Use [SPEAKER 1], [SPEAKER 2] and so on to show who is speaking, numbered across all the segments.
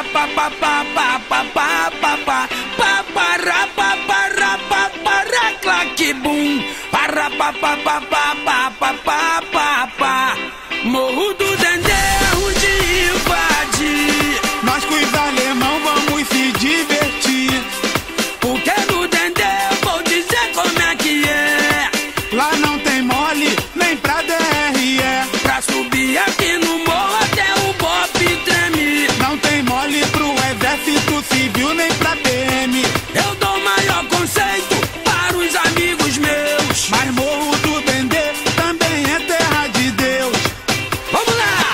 [SPEAKER 1] Morro do Dendê, erro de invadir.
[SPEAKER 2] Nós com os alemão vamos se divertir.
[SPEAKER 1] Porque no Dendê eu vou dizer como é que é.
[SPEAKER 2] Lá não tem mole, nem pra DRE.
[SPEAKER 1] Pra subir aqui no morro até o Bop treme.
[SPEAKER 2] Não tem mole pro exército civil, nem pra PM.
[SPEAKER 1] Eu dou maior conceito para os amigos meus.
[SPEAKER 2] Mas Morro do Dendê também é terra de Deus.
[SPEAKER 1] Vamos lá!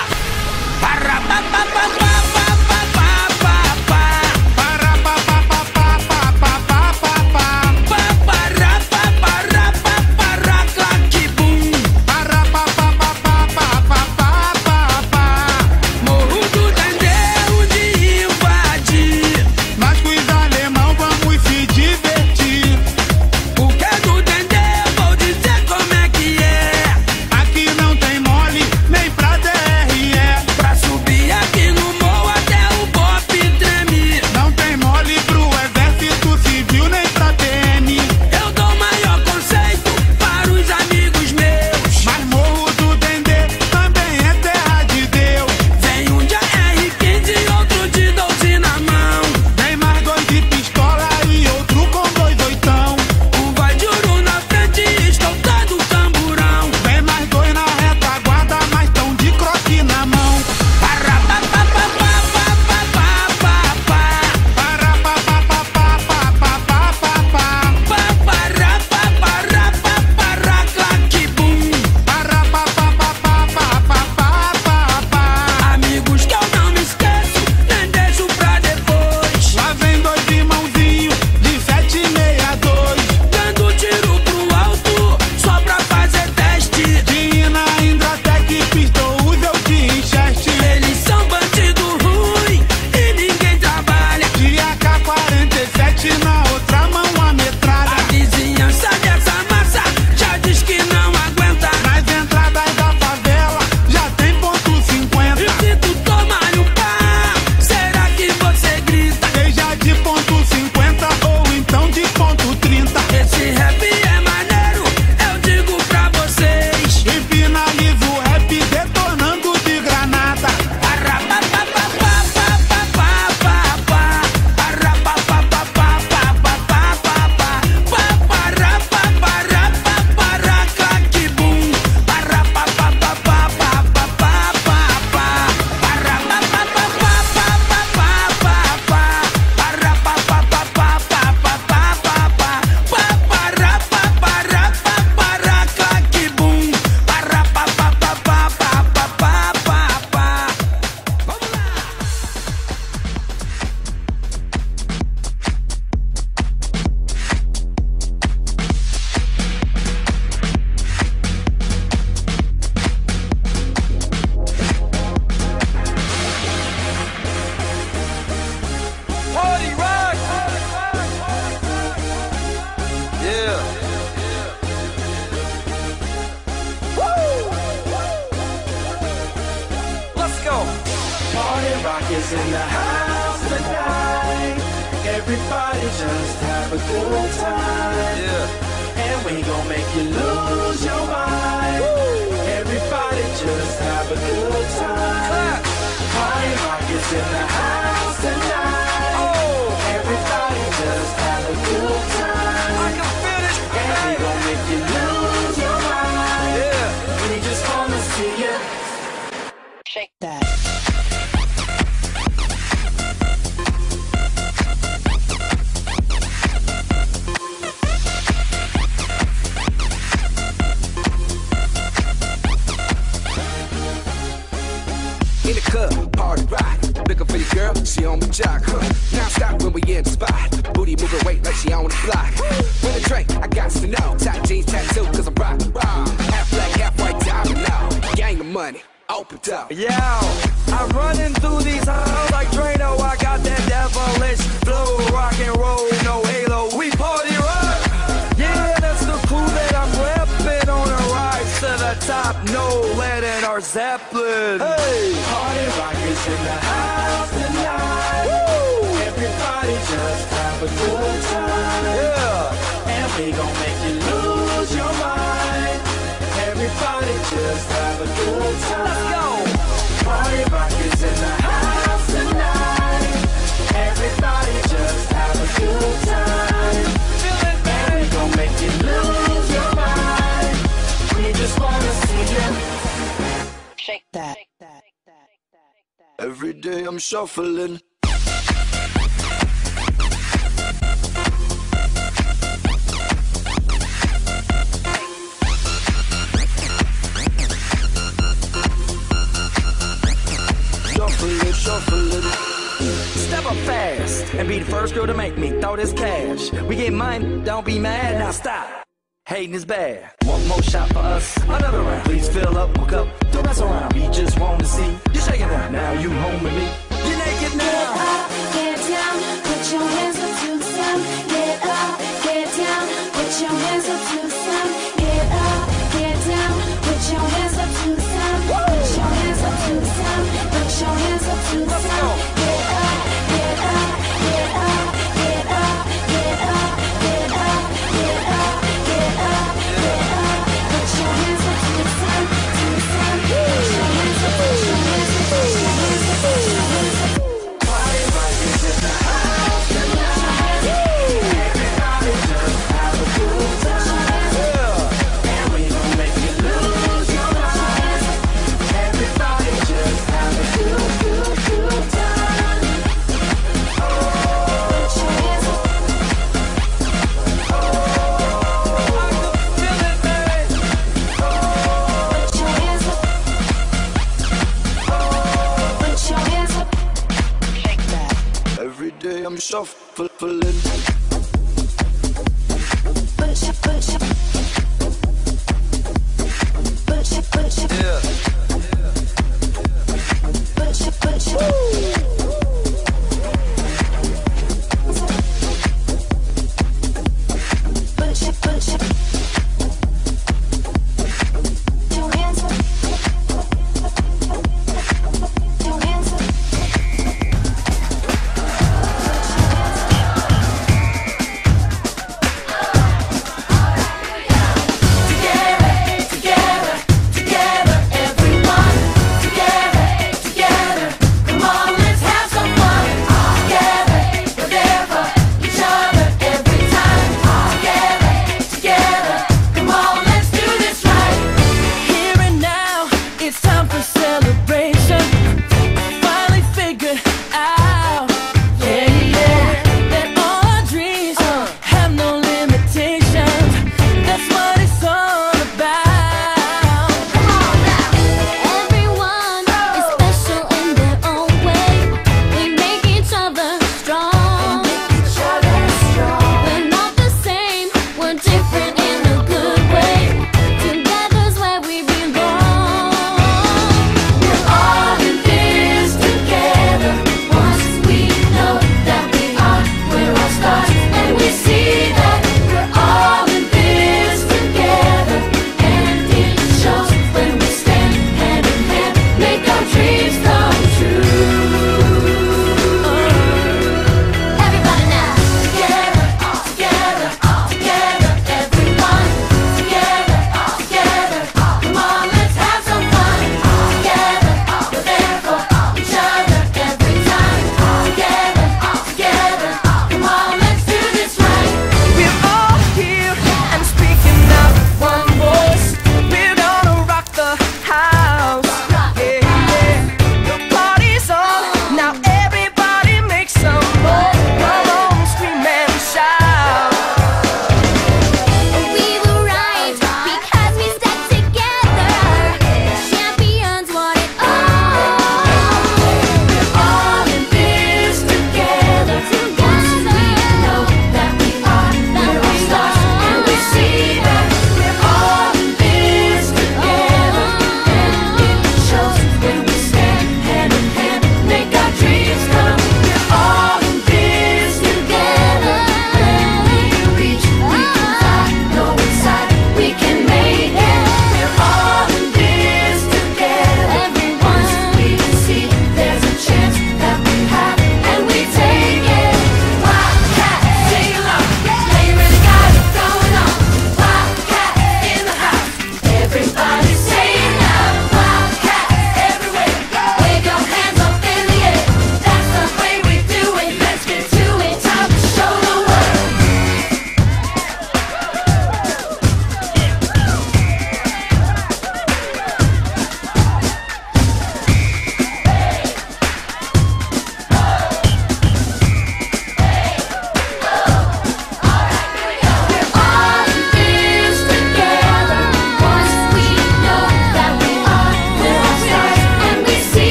[SPEAKER 1] Morro do Dendê, o de invadir.
[SPEAKER 2] Nós com os alemão vamos se divertir.
[SPEAKER 1] Porque no Dendê eu vou dizer como é que é.
[SPEAKER 2] Aqui não tem mole, nem pra DRE.
[SPEAKER 1] Pra subir aqui no morro até o Bop treme.
[SPEAKER 2] Não tem mole pro exército civil, nem pra PM.
[SPEAKER 1] Eu dou maior conceito para os amigos meus.
[SPEAKER 2] Mas Morro do Dendê também é terra de Deus.
[SPEAKER 1] Vem um de AR-15 e outro de 12 na mão.
[SPEAKER 2] Tem mais dois de pistola e outro com 2 oitão.
[SPEAKER 1] Um vai de ouro na frente e escoltado o tamborão.
[SPEAKER 2] Tem mais dois na retaguarda, mas tão de croque na mão.
[SPEAKER 1] Amigos que eu não me esqueço, nem deixo pra depois.
[SPEAKER 2] Lá vem dois irmãozinhos de 762.
[SPEAKER 1] Dando tiro pro alto, só pra fazer teste.
[SPEAKER 2] De Ina, Indratec, Pistol, eu de Incheste.
[SPEAKER 1] Eles são bandido ruim e ninguém trabalha.
[SPEAKER 2] De AK-47 na outra mão a metralha.
[SPEAKER 1] A vizinhança dessa massa já diz que não aguenta.
[SPEAKER 2] Nas entradas da favela já tem ponto
[SPEAKER 1] E
[SPEAKER 2] 50.
[SPEAKER 1] se tu tomar um pá, será que você grita?
[SPEAKER 2] Seja de ponto 50 ou então de ponto 30.
[SPEAKER 1] Esse rap é maneiro, eu digo pra vocês.
[SPEAKER 2] E finaliza o rap detonando de granada.
[SPEAKER 3] Party rock! Yeah. Woo! Let's go.
[SPEAKER 4] Party rock is in the house tonight. Everybody just have a good time.
[SPEAKER 3] Yeah.
[SPEAKER 4] And we gon' make you lose your mind. Everybody just have a good time.
[SPEAKER 3] Clap.
[SPEAKER 4] Party rock is in the house tonight.
[SPEAKER 3] Oh,
[SPEAKER 4] Everybody just have a good
[SPEAKER 3] I
[SPEAKER 4] time.
[SPEAKER 3] can feel it.
[SPEAKER 4] And we gon' make you lose your mind.
[SPEAKER 3] Yeah.
[SPEAKER 4] We just wanna see you.
[SPEAKER 5] Shake that.
[SPEAKER 6] In the club, party rock. Looking for your girl, she on the jock. Now stop when we in the spot. Booty moving weight like she on the block. With a drink, I got to know. Tight jeans, tattoo, cause I'm rock. Half black, half white, diamond now. Gang of money, open up.
[SPEAKER 3] Yeah, I'm running through these halls like Drano. I got that devilish flow, rock and roll, no halo. We party rock. Yeah, that's the crew that I'm repping on a rise to the top, no lead in our Zeppelin.
[SPEAKER 4] Hey, party rock is in the house tonight. Woo! Everybody just have a good time.
[SPEAKER 3] Yeah.
[SPEAKER 4] And we gon' make you lose your mind. Everybody just have a good time.
[SPEAKER 3] Let's go.
[SPEAKER 4] Party rock is in the house tonight. Everybody just have a good time.
[SPEAKER 3] Feel it,
[SPEAKER 4] And we gon' make you lose your mind. We just wanna see you.
[SPEAKER 5] Shake that.
[SPEAKER 6] Every day I'm shuffling. Shuffling.
[SPEAKER 3] Step up fast and be the first girl to make me throw this cash. We get mine, don't be mad, now stop. Hating is bad. One more shot for us, another round. Please fill up my cup, don't mess around. We just want to see you shaking now. Now you home with me. You're naked
[SPEAKER 7] Get
[SPEAKER 3] now.
[SPEAKER 7] up, get down, put your hands up to the sun. Get up, get down, put your hands up to the sun. Get up, get down, put your hands up to the sun. Put your hands up to the sun. Put your hands up to the sun. Get up, get up, get up, get up, get up, get up, get up, get up, get up. Put your hands up to the sun, to the sun. Put your hands up, put your hands up, put your hands up, put your hands up.
[SPEAKER 4] Party rock is in the house tonight. Everybody just have a good time. And we gon' make you lose your mind. Everybody just have a good, good, good time.
[SPEAKER 7] Put your hands up.
[SPEAKER 3] Feel it, baby.
[SPEAKER 7] Put your hands up. Put your hands up.
[SPEAKER 5] Shake that.
[SPEAKER 6] Every day I'm shuffling.